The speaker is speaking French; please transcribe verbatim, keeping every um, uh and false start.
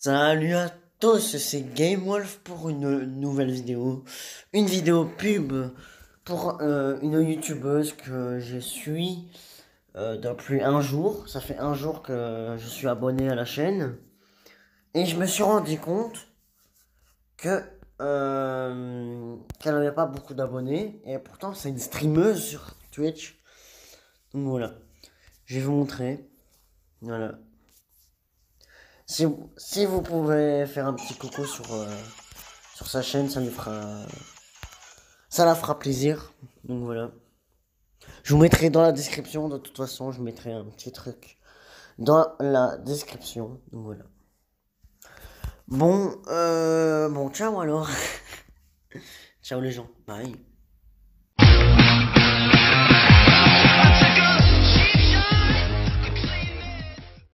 Salut à tous, c'est Game Wolf pour une nouvelle vidéo. Une vidéo pub pour euh, une youtubeuse que je suis euh, depuis un jour. Ça fait un jour que je suis abonné à la chaîne. Et je me suis rendu compte que euh, qu'elle n'avait pas beaucoup d'abonnés. Et pourtant, c'est une streameuse sur Twitch. Donc voilà, je vais vous montrer. Voilà. Si, vous- si vous pouvez faire un petit coucou sur, euh, sur sa chaîne, ça lui fera, ça la fera plaisir. Donc voilà. Je vous mettrai dans la description, de toute façon, je mettrai un petit truc dans la description. Donc voilà. Bon, euh, bon, ciao alors. Ciao les gens. Bye.